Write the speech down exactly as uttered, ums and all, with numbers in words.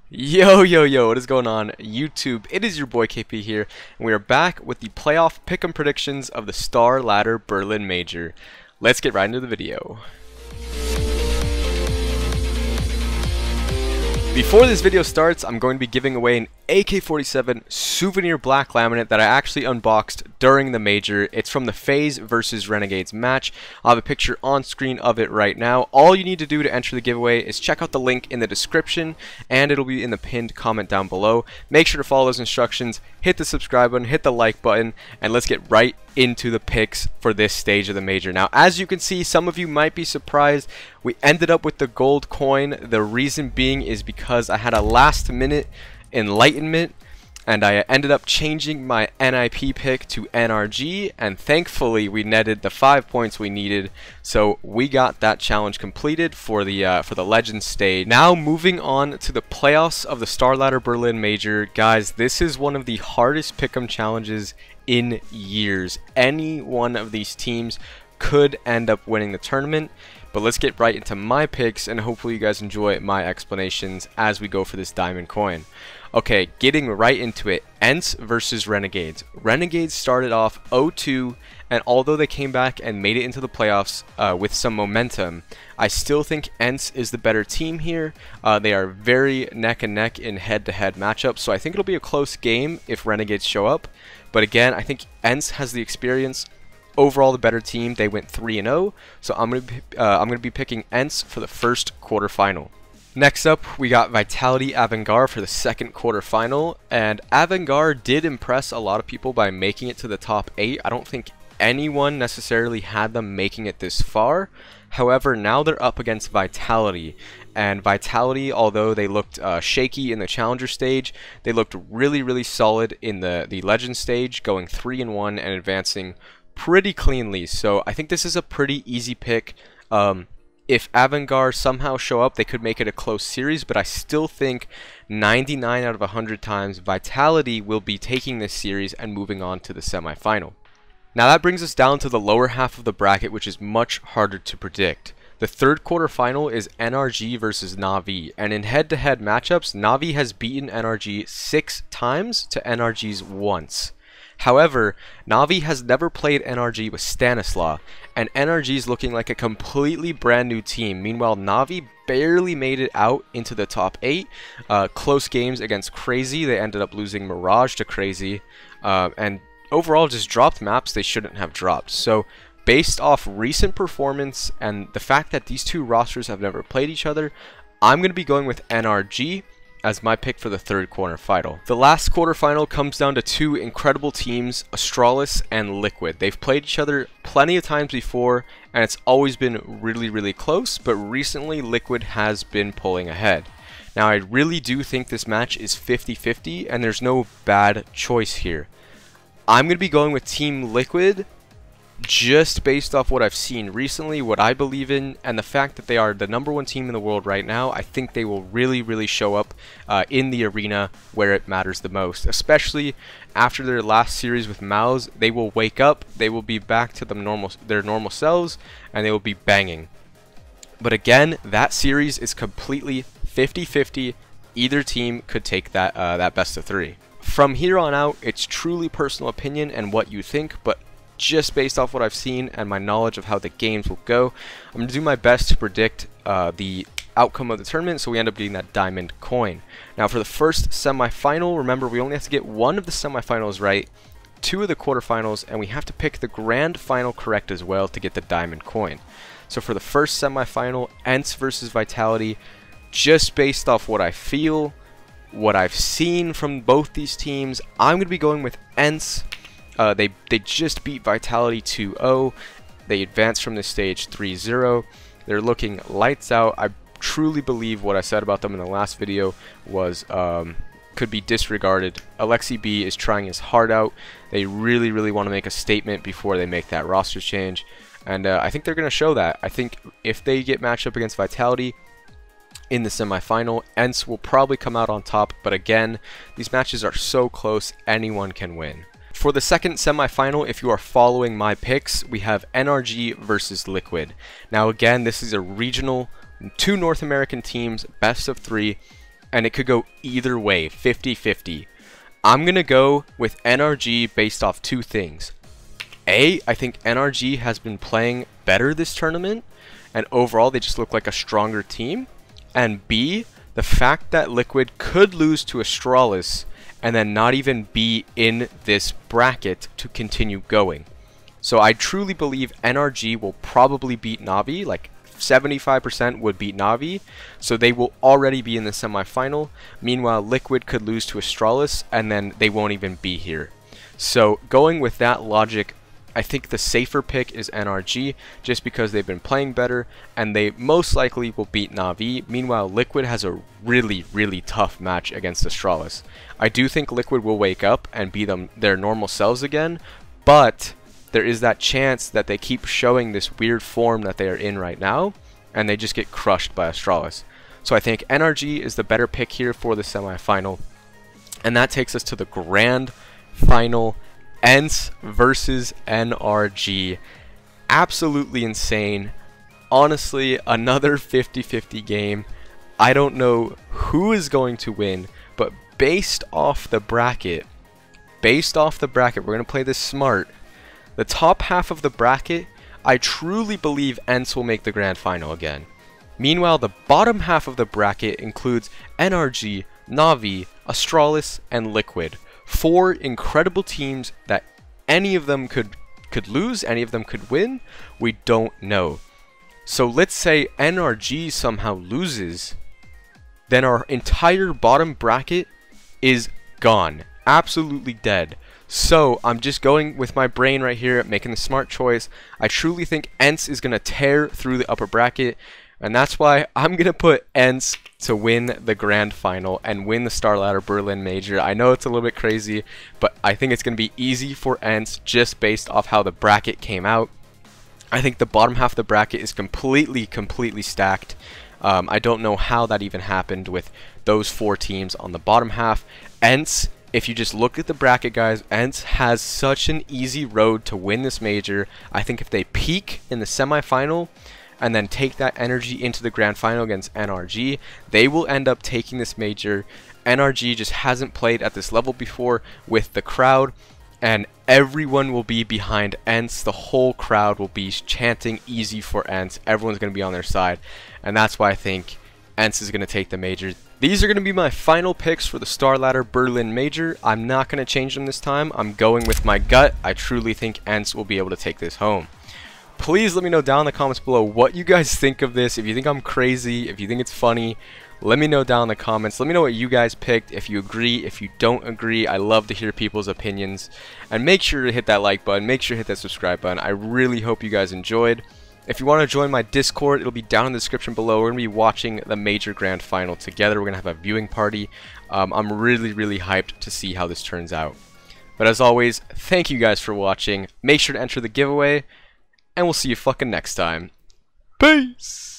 Yo, yo, yo, what is going on, YouTube? It is your boy K P here, and we are back with the playoff pick'em predictions of the Star Ladder Berlin Major. Let's get right into the video. Before this video starts, I'm going to be giving away an A K forty-seven souvenir black laminate that I actually unboxed during the major. It's from the FaZe versus Renegades match. I'll have a picture on screen of it right now. All you need to do to enter the giveaway is check out the link in the description, and it'll be in the pinned comment down below. Make sure to follow those instructions, hit the subscribe button, hit the like button, and let's get right into the picks for this stage of the major. Now, as you can see, some of you might be surprised, we ended up with the gold coin. The reason being is because I had a last minute enlightenment and I ended up changing my N I P pick to N R G, and thankfully we netted the five points we needed, so we got that challenge completed for the uh, for the Legends stage. Now moving on to the playoffs of the Star Ladder Berlin Major. Guys, this is one of the hardest pick'em challenges in years. Any one of these teams could end up winning the tournament, but let's get right into my picks, and hopefully you guys enjoy my explanations as we go for this diamond coin. Okay, getting right into it, ENCE versus Renegades. Renegades started off oh two, and although they came back and made it into the playoffs uh, with some momentum, I still think ENCE is the better team here. Uh, they are very neck and neck in head-to-head matchups, so I think it'll be a close game if Renegades show up. But again, I think ENCE has the experience. Overall, the better team. They went three and oh, so I'm gonna be, uh, I'm gonna be picking ENCE for the first quarterfinal. Next up, we got Vitality Avangar for the second quarterfinal, and Avangar did impress a lot of people by making it to the top eight. I don't think anyone necessarily had them making it this far. However, now they're up against Vitality, and Vitality, although they looked uh, shaky in the Challenger stage, they looked really, really solid in the the Legend stage, going three and one and advancing pretty cleanly. So I think this is a pretty easy pick. Um, If Avangar somehow show up, they could make it a close series, but I still think ninety-nine out of one hundred times Vitality will be taking this series and moving on to the semifinal. Now that brings us down to the lower half of the bracket, which is much harder to predict. The third quarterfinal is N R G versus Na'Vi, and in head-to-head matchups, Na'Vi has beaten N R G six times to N R G's once. However, Na'Vi has never played N R G with Stanislaw, and N R G is looking like a completely brand new team. Meanwhile, Na'Vi barely made it out into the top eight. Uh, close games against Crazy, they ended up losing Mirage to Crazy, uh, and overall just dropped maps they shouldn't have dropped. So, based off recent performance and the fact that these two rosters have never played each other, I'm going to be going with N R G as my pick for the third quarterfinal. The last quarterfinal comes down to two incredible teams, Astralis and Liquid. They've played each other plenty of times before, and it's always been really, really close, but recently Liquid has been pulling ahead. Now, I really do think this match is fifty fifty, and there's no bad choice here. I'm going to be going with Team Liquid, just based off what I've seen recently, what I believe in, and the fact that they are the number one team in the world right now. I think they will really, really show up uh, in the arena where it matters the most. Especially after their last series with MOUZ, they will wake up, they will be back to the normal, their normal selves, and they will be banging. But again, that series is completely fifty fifty. Either team could take that, uh, that best of three. From here on out, it's truly personal opinion and what you think, but just based off what I've seen and my knowledge of how the games will go, I'm going to do my best to predict uh, the outcome of the tournament, so we end up getting that diamond coin. Now for the first semifinal, remember we only have to get one of the semifinals right, two of the quarterfinals, and we have to pick the grand final correct as well to get the diamond coin. So for the first semifinal, ENCE versus Vitality, just based off what I feel, what I've seen from both these teams, I'm going to be going with ENCE. Uh, they, they just beat Vitality two oh. They advanced from this stage three zero. They're looking lights out. I truly believe what I said about them in the last video was um, could be disregarded. Alexi B is trying his heart out. They really, really want to make a statement before they make that roster change. And uh, I think they're going to show that. I think if they get matched up against Vitality in the semifinal, ENCE will probably come out on top. But again, these matches are so close, anyone can win. For the second semifinal, if you are following my picks, we have N R G versus Liquid. Now again, this is a regional, two North American teams, best of three. and it could go either way, fifty fifty. I'm going to go with N R G based off two things. A, I think N R G has been playing better this tournament, and overall they just look like a stronger team. And B, the fact that Liquid could lose to Astralis and then not even be in this bracket to continue going. So I truly believe N R G will probably beat Navi, like seventy-five percent would beat Navi, so they will already be in the semifinal. Meanwhile, Liquid could lose to Astralis and then they won't even be here. So going with that logic, I think the safer pick is N R G, just because they've been playing better and they most likely will beat Navi. Meanwhile, Liquid has a really, really tough match against Astralis. I do think Liquid will wake up and be them their normal selves again, but there is that chance that they keep showing this weird form that they are in right now, and they just get crushed by Astralis. So I think N R G is the better pick here for the semifinal. And that takes us to the grand final, E N C E versus N R G. Absolutely insane. Honestly, another fifty fifty game. I don't know who is going to win, but based off the bracket, based off the bracket, we're going to play this smart. The top half of the bracket, I truly believe E N C E will make the grand final again. Meanwhile, the bottom half of the bracket includes N R G, Navi, Astralis, and Liquid. Four incredible teams that any of them could could lose, any of them could win. We don't know. So let's say N R G somehow loses, then our entire bottom bracket is gone. Absolutely dead. So I'm just going with my brain right here, making the smart choice. I truly think E N C E is going to tear through the upper bracket, and that's why I'm going to put E N C E to win the grand final and win the StarLadder Berlin Major. I know it's a little bit crazy, but I think it's going to be easy for E N C E just based off how the bracket came out. I think the bottom half of the bracket is completely, completely stacked. Um, I don't know how that even happened with those four teams on the bottom half. E N C E, if you just look at the bracket, guys, E N C E has such an easy road to win this major. I think if they peak in the semifinal and then take that energy into the grand final against N R G, they will end up taking this major. N R G just hasn't played at this level before with the crowd, and everyone will be behind E N C E. The whole crowd will be chanting easy for E N C E. Everyone's going to be on their side, and that's why I think E N C E is going to take the major. These are going to be my final picks for the StarLadder Berlin Major. I'm not going to change them this time. I'm going with my gut. I truly think E N C E will be able to take this home. Please let me know down in the comments below what you guys think of this. If you think I'm crazy, if you think it's funny, let me know down in the comments. Let me know what you guys picked, if you agree, if you don't agree. I love to hear people's opinions. And make sure to hit that like button, make sure to hit that subscribe button. I really hope you guys enjoyed. If you want to join my Discord, it'll be down in the description below. We're going to be watching the major grand final together. We're going to have a viewing party. Um, I'm really, really hyped to see how this turns out. But as always, thank you guys for watching. Make sure to enter the giveaway, and we'll see you fucking next time. Peace!